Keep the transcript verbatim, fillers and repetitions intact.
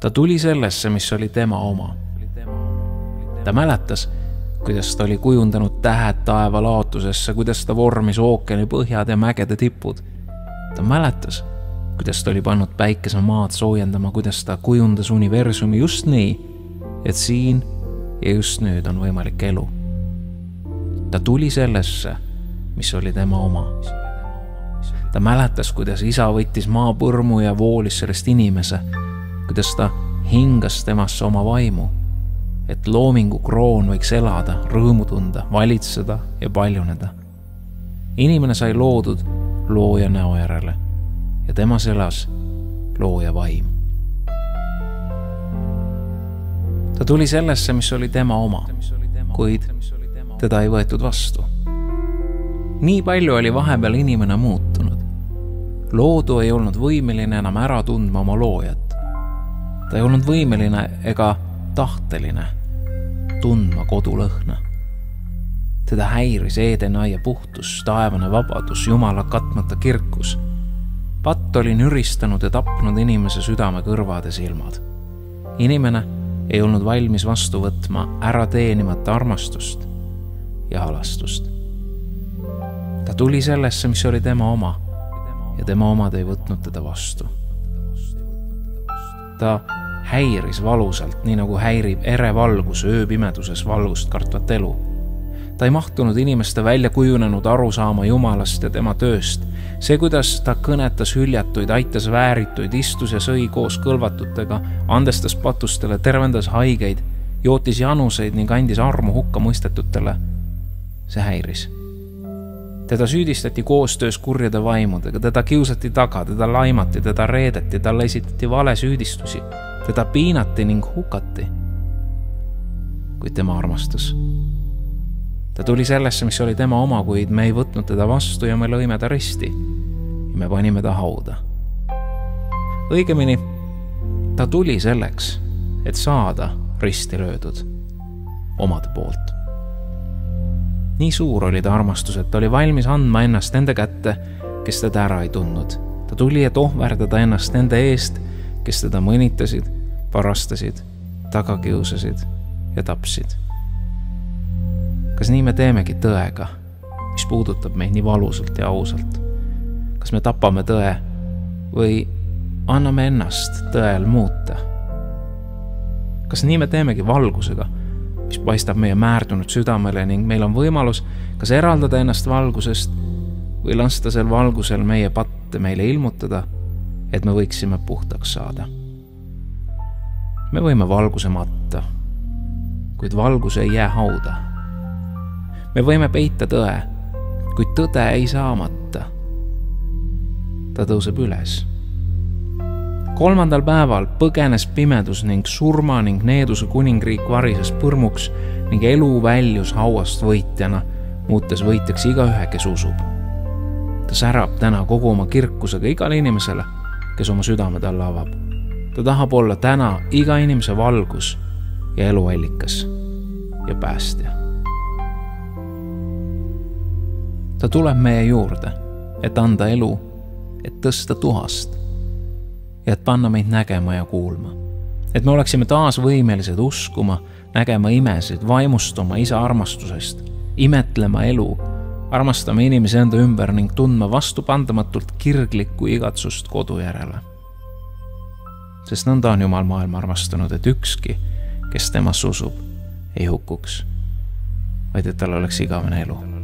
Ta tuli sellesse, mis oli tema oma. Ta mäletas, kuidas ta oli kujundanud tähed taeva laotusesse, kuidas ta vormis ookeani põhjad ja mägede tipud. Ta mäletas, kuidas ta oli pannud päikese maad soojendama, kuidas ta kujundas universumi just nii, et siin ja just nüüd on võimalik elu. Ta tuli sellesse, mis oli tema oma. Ta mäletas, kuidas isa võttis maapõrmu ja voolis sellest inimese, kuidas ta hingas temasse oma vaimu, et loomingu kroon võiks elada, rõõmu tunda, valitseda ja paljuneda. Inimene sai loodud looja näo järele ja temas elas looja vaim. Ta tuli sellesse, mis oli tema oma, kuid teda ei võetud vastu. Nii palju oli vahepeal inimene muutunud. Loodu ei olnud võimeline enam ära tundma oma loojat. Ta ei olnud võimeline ega tahteline tundma kodulõhna. Teda häiris Edenaia puhtus, taevane vabadus, Jumala katmata kirkus. Patt oli nüristanud ja tapnud inimese südame kõrvad ja silmad. Inimene ei olnud valmis vastu võtma ära teenimata armastust ja halastust. Ta tuli sellesse, mis oli tema oma, ja tema omad ei võtnud teda vastu. Ta häiris valusalt, nii nagu häirib ere valgus ööpimeduses valgust kartvat elu. Ta ei mahtunud inimeste välja kujunenud arusaama Jumalast ja tema tööst. See, kuidas ta kõnetas hüljatuid, aitas väärituid, istus ja sõi koos kõlvatutega, andestas patustele, tervendas haigeid, jootis januseid ning andis armu hukka mõistetutele. See häiris. Teda süüdistati koostöös kurjade vaimudega, teda kiusati taga, teda laimati, teda reedeti, talle esitati vale süüdistusi, teda piinati ning hukati. Kuid tema armastas. Ta tuli sellesse, mis oli tema oma, kuid me ei võtnud teda vastu ja me lõime ta risti ja me panime ta hauda. Õigemini, ta tuli selleks, et saada risti löödud omade poolt. Nii suur oli ta armastus, et ta oli valmis andma ennast nende kätte, kes teda ära ei tundnud. Ta tuli, et ohverdada ennast nende eest, kes teda mõnitasid, parastasid, tagakiusasid ja tapsid. Kas nii me teemegi tõega, mis puudutab meid nii valusalt ja ausalt? Kas me tapame tõe või anname ennast tõel muuta? Kas nii me teemegi valgusega, mis paistab meie määrdunud südamele ning meil on võimalus kas eraldada ennast valgusest või lasta sel valgusel meie patte meile ilmutada, et me võiksime puhtaks saada. Me võime valguse matta, kuid valgus ei jää hauda. Me võime peita tõe, kuid tõde ei saa matta. Ta tõuseb üles. Kolmandal päeval põgenes pimedus ning surma ning needuse kuningriik varises põrmuks ning elu väljus hauast võitjana, muutes võitjaks igaühe, kes usub. Ta särab täna kogu oma kirkusega igale inimesele, kes oma südame talle avab. Ta tahab olla täna iga inimese valgus ja eluallikas ja päästja. Ta tuleb meie juurde, et anda elu, et tõsta tuhast ja et panna meid nägema ja kuulma. Et me oleksime taas võimelised uskuma, nägema imesid, vaimustuma isa armastusest, imetlema elu, armastama inimesi enda ümber ning tundma vastupandamatult kirglikku igatsust kodu järele. Sest nõnda on Jumal maailma armastanud, et ükski, kes temas usub, ei hukuks, vaid et tal oleks igavene elu.